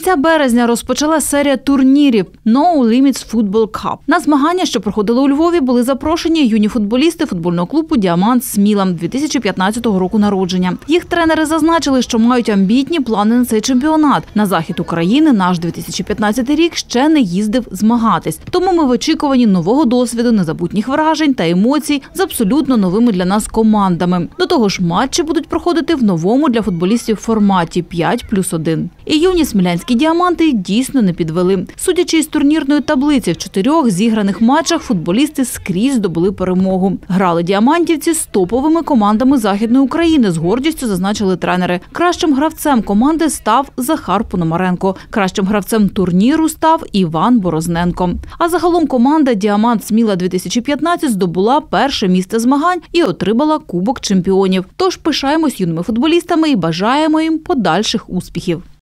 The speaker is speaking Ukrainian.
кінця березня розпочала серія турнірів No Limits Football Cup. На змагання, що проходили у Львові, були запрошені юні футболісти футбольного клубу «Діамант» Сміла 2015 року народження. Їх тренери зазначили, що мають амбітні плани на цей чемпіонат. На захід України наш 2015 рік ще не їздив змагатись. Тому ми в очікуванні нового досвіду, незабутніх вражень та емоцій з абсолютно новими для нас командами. До того ж, матчі будуть проходити в новому для футболістів форматі 5+1. І юні смілянські «Діаманти» дійсно не підвели. Судячи із турнірної таблиці, в 4 зіграних матчах футболісти скрізь здобули перемогу. Грали діамантівці з топовими командами Західної України, з гордістю зазначили тренери. Кращим гравцем команди став Захар Пономаренко. Кращим гравцем турніру став Іван Борозненко. А загалом команда «Діамант Сміла-2015» здобула перше місце змагань і отримала Кубок чемпіонів. Тож пишаємось юними футболістами і бажаємо їм подальших успіхів.